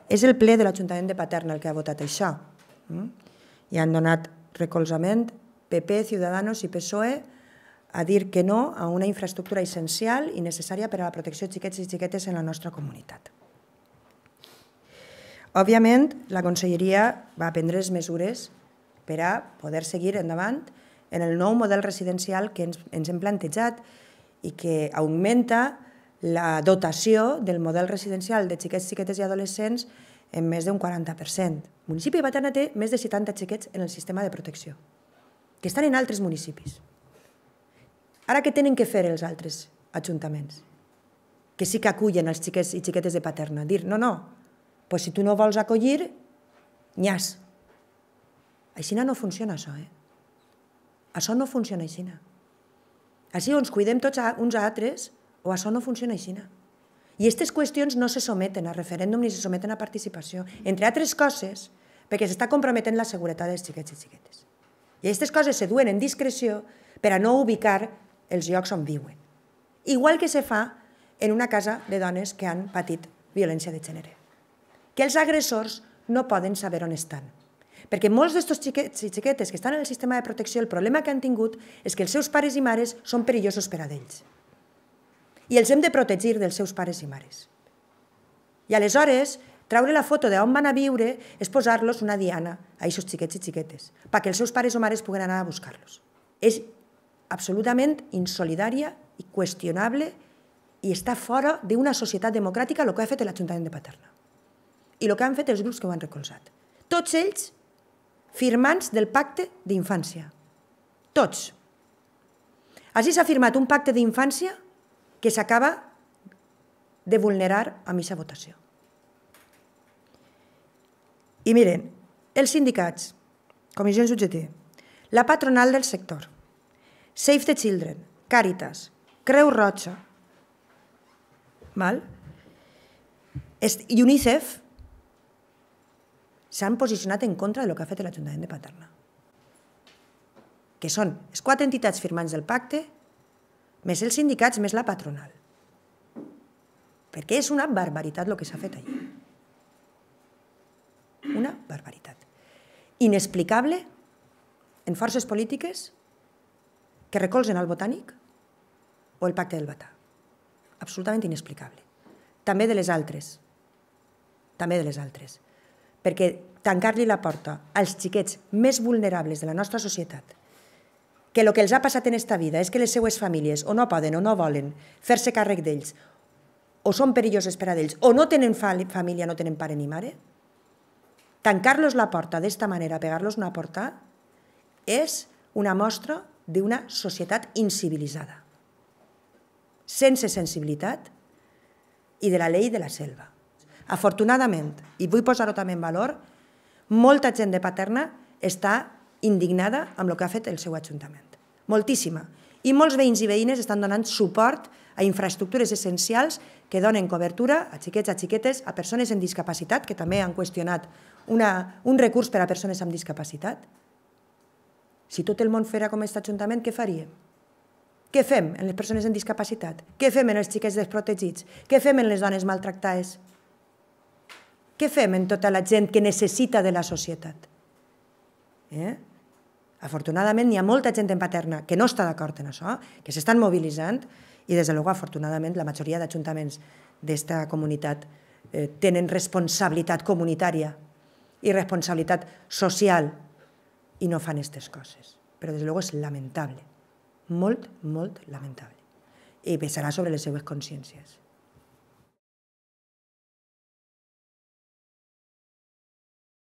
És el ple de l'Ajuntament de Paterna el que ha votat això. I han donat recolzament PP, Ciudadanos i PSOE a dir que no a una infraestructura essencial i necessària per a la protecció de xiquets i xiquetes en la nostra comunitat. Òbviament, la Conselleria va prendre les mesures per a poder seguir endavant en el nou model residencial que ens hem plantejat i que augmenta la dotació del model residencial de xiquets, xiquetes i adolescents en més d'un 40%. El municipi de Paterna té més de 70 xiquets en el sistema de protecció, que estan en altres municipis. Ara què tenen que fer els altres ajuntaments? Que sí que acullen els xiquets i xiquetes de Paterna. Dir, no, doncs si tu no vols acollir, nyàs. Així no funciona això, Això no funciona així. Així o ens cuidem tots uns a altres o això no funciona així. I aquestes qüestions no se someten a referèndum ni se someten a participació, entre altres coses, perquè s'està comprometent la seguretat dels xiquets i xiquetes. I aquestes coses se duen en discreció per a no ubicar els llocs on viuen. Igual que se fa en una casa de dones que han patit violència de gènere. Que els agressors no poden saber on estan. Perquè molts d'aquests xiquets i xiquetes que estan en el sistema de protecció, el problema que han tingut és que els seus pares i mares són perillosos per a ells. I els hem de protegir dels seus pares i mares. I aleshores, treure la foto d'on van a viure és posar-los una diana a aquests xiquets i xiquetes, perquè els seus pares o mares puguen anar a buscar-los. És absolutament insolidària i qüestionable i està fora d'una societat democràtica el que ha fet l'Ajuntament de Paterna. I el que han fet els grups que ho han recolzat. Tots ells firmants del pacte d'infància. Tots. Així s'ha firmat un pacte d'infància que s'acaba de vulnerar amb aquesta votació. I miren, els sindicats, comissions UGT, la patronal del sector, Save the Children, Càritas, Creu Roja, i UNICEF s'han posicionat en contra del que ha fet l'Ajuntament de Paterna, que són les 4 entitats firmants del pacte, més els sindicats, més la patronal. Perquè és una barbaritat el que s'ha fet allà. Una barbaritat. Inexplicable en forces polítiques que recolzen el Botànic o el pacte del Batà. Absolutament inexplicable. També de les altres. També de les altres. Perquè tancar-li la porta als xiquets més vulnerables de la nostra societat, que el que els ha passat en aquesta vida és que les seues famílies o no poden o no volen fer-se càrrec d'ells, o són perilloses per a ells, o no tenen família, no tenen pare ni mare, tancar-los la porta d'esta manera, pegar-los una porta, és una mostra d'una societat incivilitzada, sense sensibilitat i de la llei de la selva. Afortunadament, i vull posar-ho també en valor, molta gent de Paterna està indignada amb el que ha fet el seu ajuntament. Moltíssima. I molts veïns i veïnes estan donant suport a infraestructures essencials que donen cobertura a xiquets, a xiquetes, a persones amb discapacitat, que també han qüestionat un recurs per a persones amb discapacitat. Si tot el món fera com aquest ajuntament, què faríem? Què fem en les persones amb discapacitat? Què fem en els xiquets desprotegits? Què fem en les dones maltractades? Què fem en tota la gent que necessita de la societat? Afortunadament, hi ha molta gent en Paterna que no està d'acord en això, que s'estan mobilitzant i, des de luego, afortunadament, la majoria d'ajuntaments d'esta comunitat tenen responsabilitat comunitària i responsabilitat social i no fan aquestes coses. Però, des de luego, és lamentable. Molt, molt lamentable. I pesarà sobre les seues consciències.